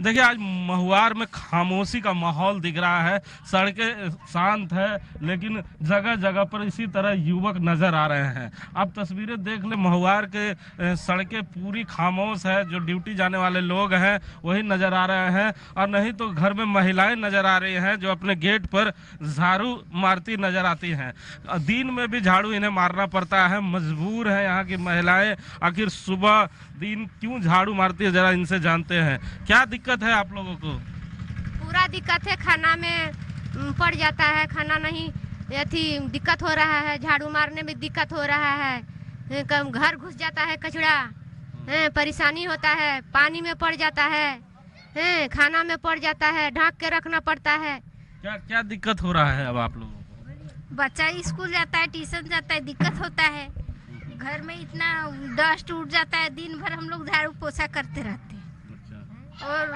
देखिए आज महुआर में खामोशी का माहौल दिख रहा है। सड़कें शांत है लेकिन जगह जगह पर इसी तरह युवक नजर आ रहे हैं। आप तस्वीरें देख ले, महुआर के सड़कें पूरी खामोश है। जो ड्यूटी जाने वाले लोग हैं वही नजर आ रहे हैं, और नहीं तो घर में महिलाएं नजर आ रही हैं जो अपने गेट पर झाड़ू मारती नजर आती हैं। दिन में भी झाड़ू इन्हें मारना पड़ता है, मजबूर है यहाँ की महिलाएं। आखिर सुबह दिन क्यों झाड़ू मारती है, जरा इनसे जानते हैं। क्या दिक्कत है आप लोगों को? पूरा दिक्कत है, खाना में पड़ जाता है, खाना नहीं यथी दिक्कत हो रहा है, झाड़ू मारने में दिक्कत हो रहा है, घर घुस जाता है कचरा, परेशानी होता है, पानी में पड़ जाता है, खाना में पड़ जाता है, ढक के रखना पड़ता है। क्या क्या दिक्कत हो रहा है अब आप लोगों को? बच्चा स्कूल जाता है, ट्यूशन जाता है, दिक्कत होता है। घर में इतना डस्ट उठ जाता है, दिन भर हम लोग झाड़ू पोछा करते रहते हैं। अच्छा। और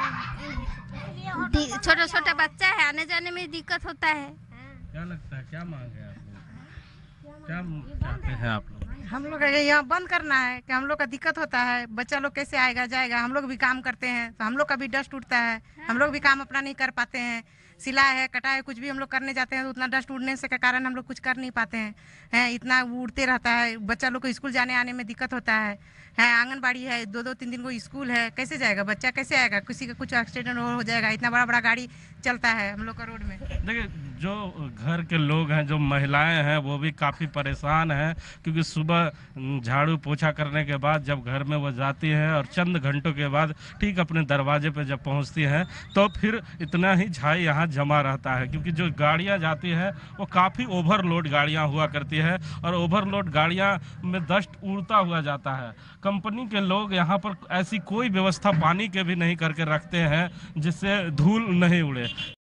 छोटा छोटा बच्चा है, आने जाने में दिक्कत होता है। क्या लगता है, क्या मांग है आप लोग, क्या चाहते हैं आप लोग? हम लोग यहाँ बंद करना है कि हम लोग का दिक्कत होता है, बच्चा लोग कैसे आएगा जाएगा। हम लोग भी काम करते हैं तो हम लोग का भी डस्ट उठता है, हम लोग भी काम अपना नहीं कर पाते हैं। सिलाई है, कटाई है, कुछ भी हम लोग करने जाते हैं तो उतना डस्ट उड़ने से के कारण हम लोग कुछ कर नहीं पाते हैं। इतना उड़ते रहता है, बच्चा लोग को स्कूल जाने आने में दिक्कत होता है। आंगनबाड़ी है, 2-2 3 दिन को स्कूल है, कैसे जाएगा बच्चा, कैसे आएगा? किसी का कुछ एक्सीडेंट हो जाएगा, इतना बड़ा बड़ा गाड़ी चलता है हम लोग का रोड में। देखिए जो घर के लोग हैं, जो महिलाएं हैं, वो भी काफ़ी परेशान हैं, क्योंकि सुबह झाड़ू पोछा करने के बाद जब घर में वो जाती हैं और चंद घंटों के बाद ठीक अपने दरवाजे पे जब पहुंचती हैं तो फिर इतना ही झाई यहाँ जमा रहता है। क्योंकि जो गाड़ियाँ जाती हैं वो काफ़ी ओवरलोड गाड़ियाँ हुआ करती है, और ओवरलोड गाड़ियाँ में डस्ट उड़ता हुआ जाता है। कंपनी के लोग यहाँ पर ऐसी कोई व्यवस्था पानी के भी नहीं करके रखते हैं जिससे धूल नहीं उड़े।